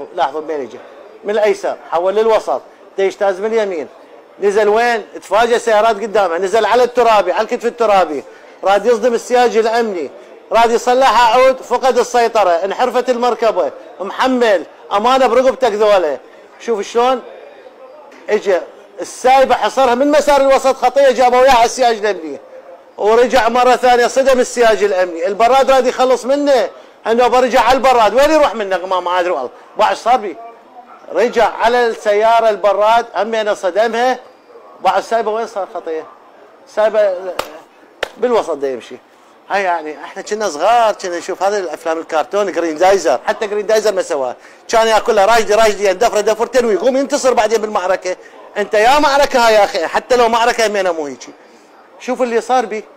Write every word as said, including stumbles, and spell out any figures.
لاحظوا لاحظوا بين يجي من الايسر حول للوسط يجتاز من اليمين نزل وين؟ تفاجئ سيارات قدامه، نزل على الترابي على الكتف الترابي، راد يصدم السياج الامني، راد يصلح عود، فقد السيطره، انحرفت المركبه، محمل امانه برقبتك ذولا. شوف شلون اجى السايبه حصرها من مسار الوسط خطيه جابوا وياها على السياج الامني، ورجع مره ثانيه صدم السياج الامني، البراد راد يخلص منه انه برجع على البراد، وين يروح منه ما ما ادري والله، بعد صار بي رجع على السياره البراد همينه صدمها، بعد السايبه وين صار خطيه؟ سايبه بالوسط دا يمشي. هاي يعني احنا كنا صغار كنا نشوف هذه الافلام الكرتون جرين دايزر، حتى جرين دايزر ما سواها، كان ياكلها راشدي راشدي يندفر دفرتين ويقوم ينتصر بعدين بالمعركه. انت يا معركه هاي يا اخي، حتى لو معركه همينه مو هيجي. شوف اللي صار بي